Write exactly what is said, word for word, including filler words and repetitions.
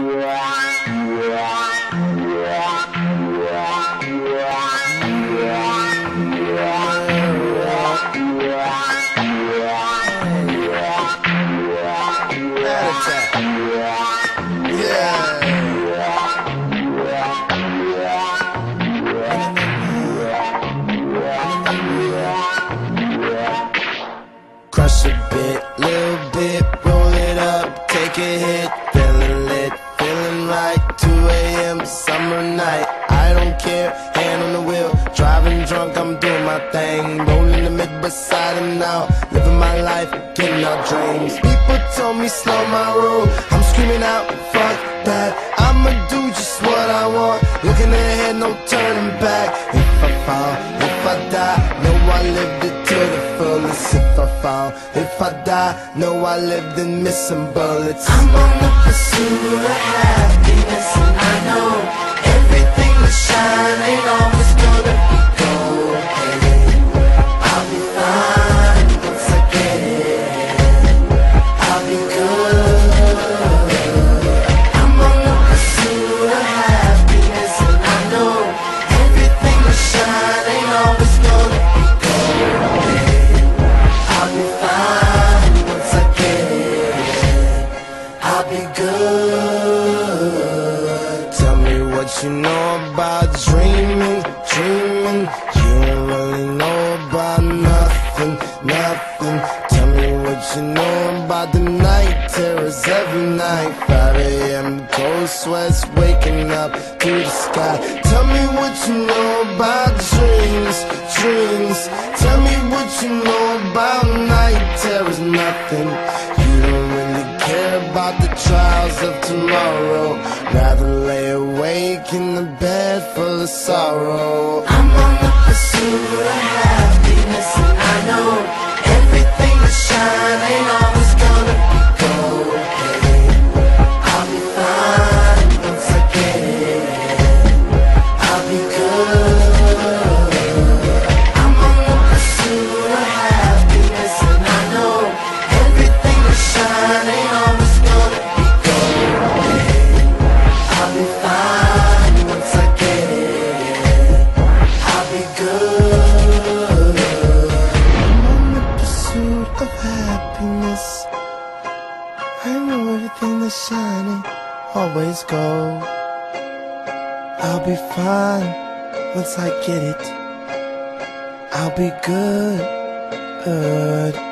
Crush a bit, little bit, roll it up, take a hit, feeling lit, feeling right, two A M summer night, I don't care, hand on the wheel, driving drunk, I'm doing my thing, rolling the mid beside him now, living my life, getting our dreams. People told me slow my roll, I'm screaming out, fuck that, I'ma do just what I want, looking ahead, no turning back. If I fall, if I die, know I lived it to the fullest. If I fall, if I die, know I lived in missing bullets. I'm on the pursuit of happiness, and I know everything that shine ain't always gonna be gold. Hey, I'll be fine once I get it. I'll be good. I'm on the pursuit of happiness, and I know everything that shine ain't always gonna be gold. Hey, I'll be fine once I get it. I'll be good. Tell me what you know about dreaming, dreaming. You don't really know about nothing, nothing. Tell me what you know about the night terrors every night. five A M cold sweats waking up to the sky. Tell me what you know about dreams, dreams. Tell me what you know about night terrors, nothing. You don't really care about the trials of tomorrow. Rather lay awake in the bed full of sorrow. I'm on the pursuit of happiness, and I know everything that shine ain't always gonna be gold. Hey, I'll be fine once I get it. I'll be good. I'm on the pursuit of happiness, and I know everything that shine ain't always gonna be gold. Hey, I'll be fine once I get it. I'll be good. I'm on the pursuit of happiness. I know everything that's shining always gold. I'll be fine once I get it. I'll be good, good.